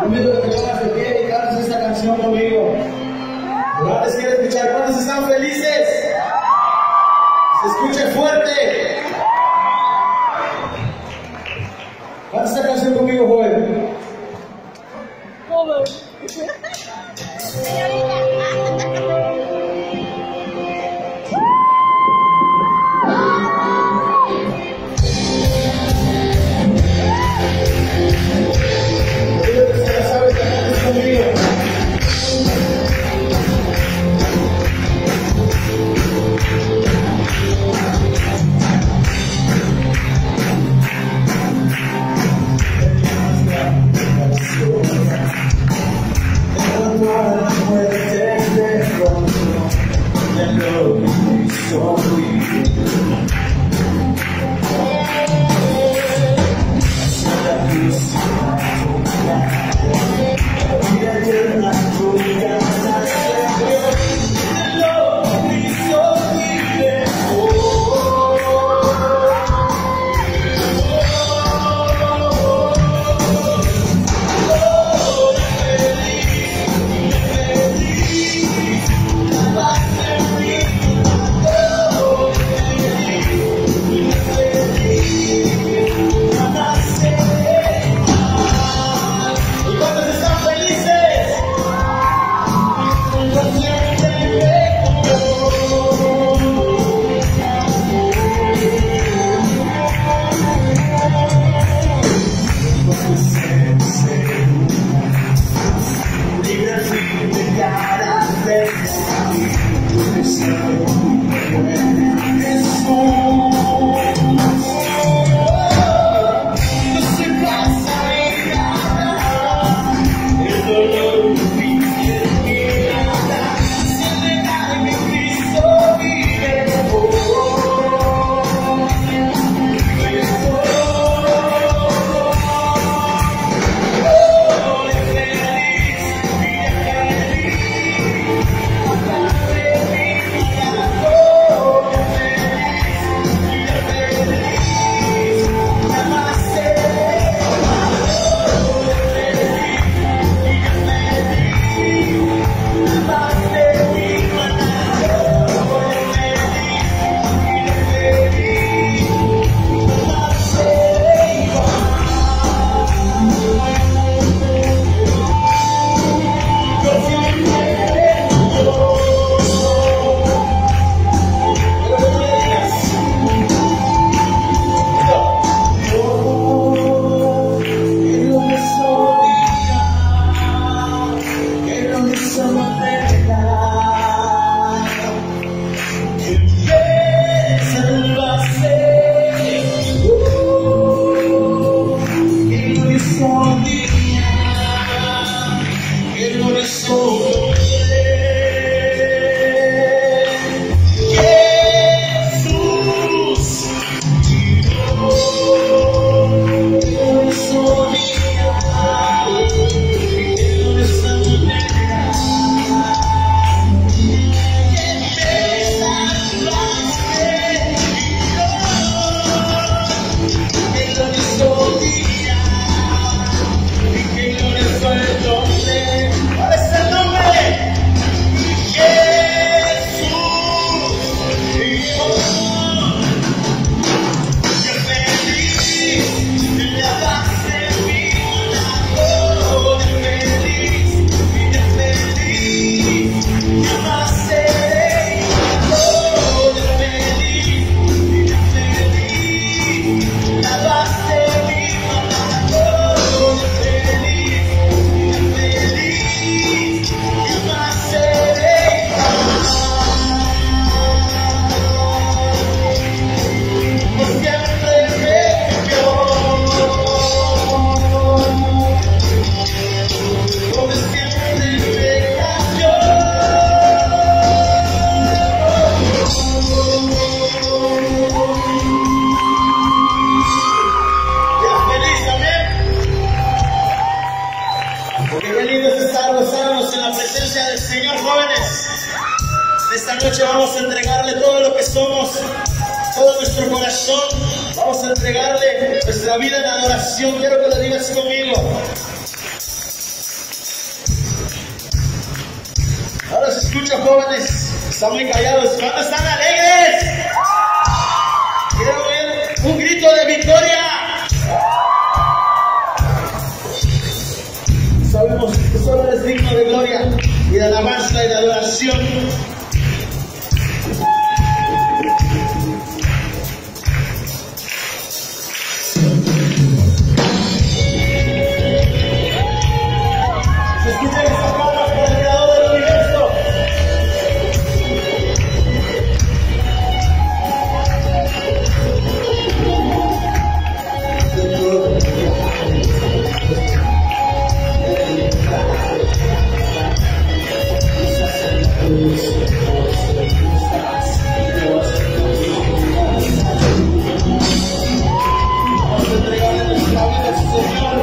invito a que te pongas de pie y cantes esta canción conmigo. Antes quiero escuchar, ¿cuántos están felices? Se escuche fuerte. Canta esta canción conmigo, joven. Esta noche vamos a entregarle todo lo que somos, todo nuestro corazón. Vamos a entregarle nuestra vida en adoración. Quiero que lo digas conmigo. escucho jóvenes, están muy callados. ¿Cuántos están alegres? Quiero oír un grito de victoria. Sabemos que solo eres digno de gloria y de alabanza y de adoración. Escuchen estas palabras para el creador del universo. Vamos a entregarle nuestra vida al Señor.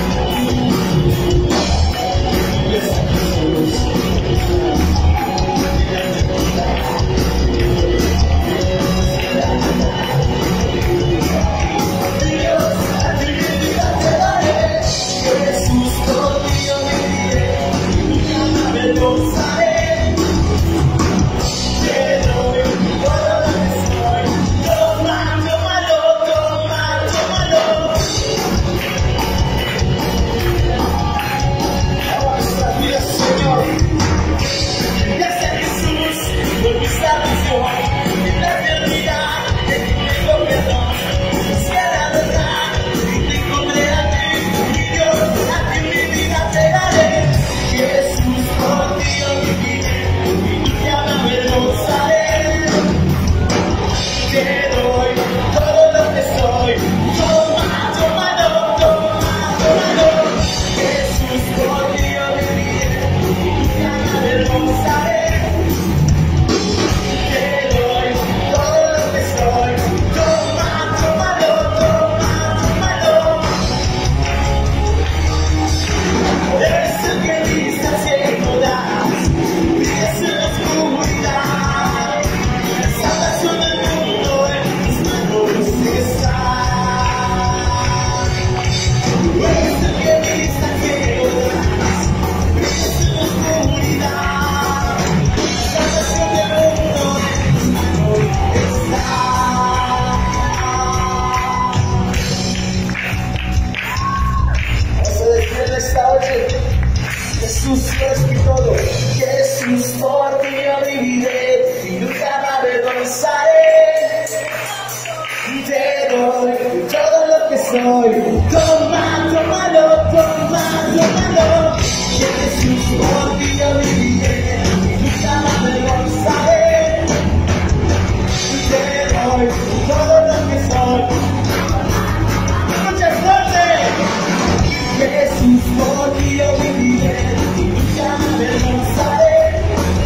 Jesús es mi todo, Jesús por ti yo viviré y nunca me avergonzaré. Te doy todo lo que soy, toma, tómalo, toma, tómalo. Jesús por ti yo viviré y nunca me avergonzaré. Te doy todo lo que soy. ¡Mucha suerte! Jesús por ti yo viviré y nunca me avergonzaré.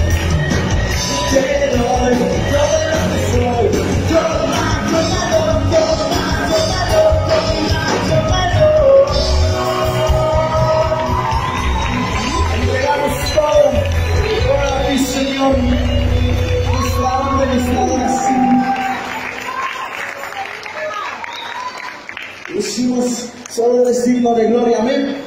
Te doy todo lo que soy. Toma, tómalo, toma, tómalo, toma, tómalo. Entregamos todo a ti, Señor. Nuestra honra y nuestra adoración. Decimos, solo eres digno de gloria, amén.